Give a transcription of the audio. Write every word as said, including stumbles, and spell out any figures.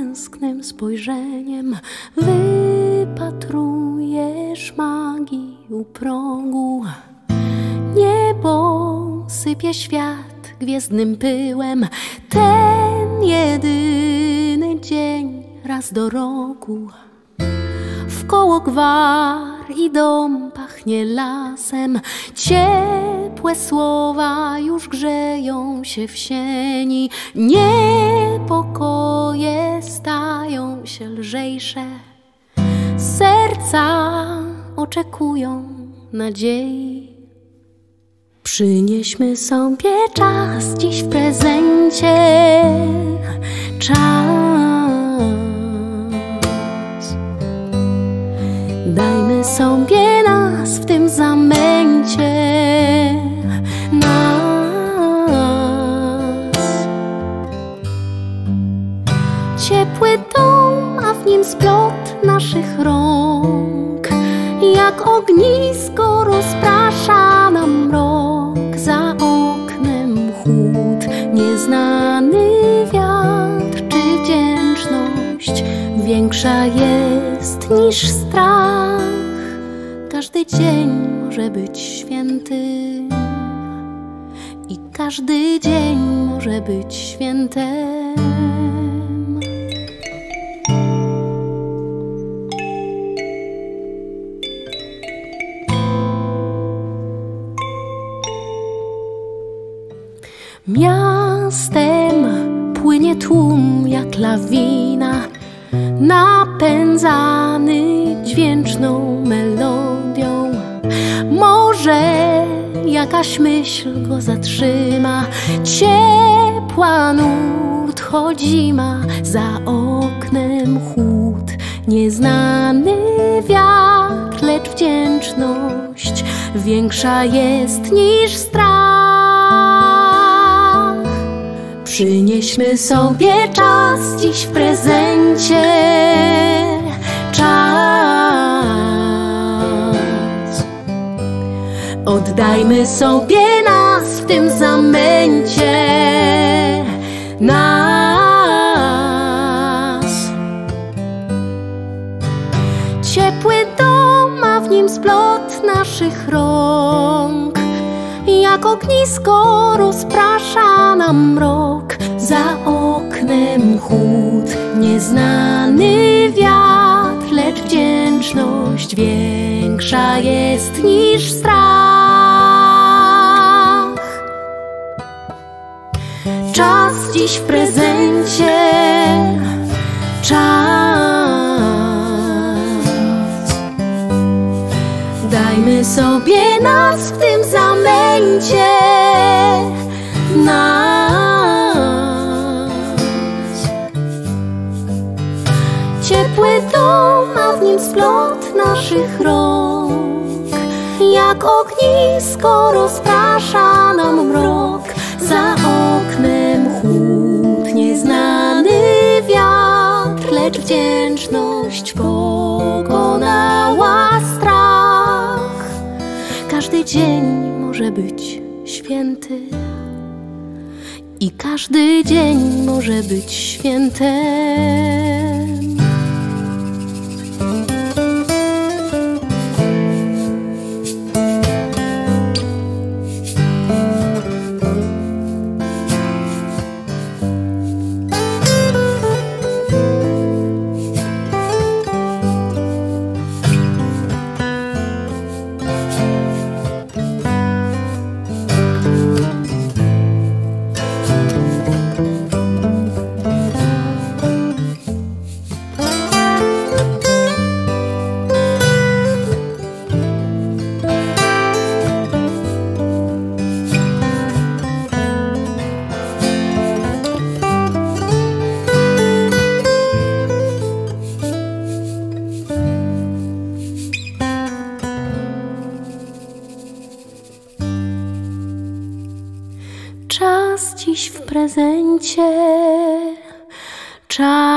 tęsknym spojrzeniem wypatrujesz magii u progu. Niebo sypie świat gwiezdnym pyłem, ten jedyny dzień raz do roku. Wkoło gwar i dom pachnie lasem, ciepłe słowa już grzeją się w sieni. Niepokoje stają się lżejsze, serca oczekują nadziei. Przynieśmy sobie czas dziś w prezencie, czas. Dajmy sobie nas w tym zamęcie, nas. Ciepły dom, a w nim splot naszych rąk, jak ognisko rozprasza nam mrok. Za oknem chłód, nieznany wiatr czy wdzięczność większa jest niż strach. Każdy dzień może być święty i każdy dzień może być świętem. Miastem płynie tłum jak lawina, napędzany dźwięczną melodią. Może jakaś myśl go zatrzyma, ciepła nurt chodzi ma. Za oknem chłód, nieznany wiatr, lecz wdzięczność większa jest niż strach. Przynieśmy sobie czas dziś w prezencie, czas. Oddajmy sobie nas w tym zamęcie, nas. Ciepły dom, a w nim splot naszych rąk, jak ognisko rozprasza nam mrok. Za oknem chłód, nieznany wiatr, lecz wdzięczność większa jest niż strach. Czas dziś w prezencie, czas. Dajmy sobie nas w tym zamęcie, nas. Ciepły dom, a w nim splot naszych rąk, jak ognisko rozprasza nam mrok. Za oknem chłód, nieznany wiatr, lecz wdzięczność pokonała strach. Każdy dzień może być święty i każdy dzień może być świętem. Czas dziś w prezencie, czas.